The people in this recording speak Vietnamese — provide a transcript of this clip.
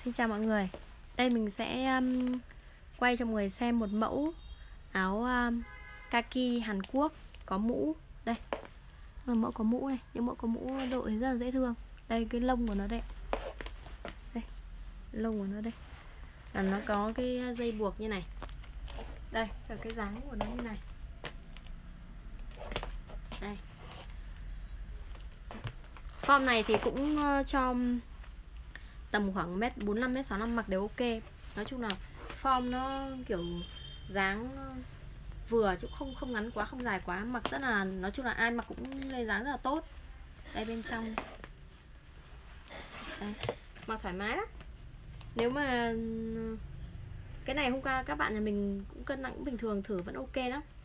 Xin chào mọi người. Đây mình sẽ quay cho mọi người xem một mẫu áo kaki Hàn Quốc có mũ. Đây, mẫu có mũ này, những mẫu có mũ đội rất là dễ thương. Đây cái lông của nó đây. Đây, lông của nó đây. Và nó có cái dây buộc như này. Đây, là cái dáng của nó như này. Đây. Form này thì cũng cho tầm khoảng 1m45, 1m65 mặc đều ok. Nói chung là form nó kiểu dáng vừa chứ không ngắn quá, không dài quá, mặc rất là, nói chung là ai mặc cũng lên dáng rất là tốt. Đây bên trong đây, mặc thoải mái lắm. Nếu mà cái này hôm qua các bạn nhà mình cũng cân nặng cũng bình thường, thử vẫn ok lắm.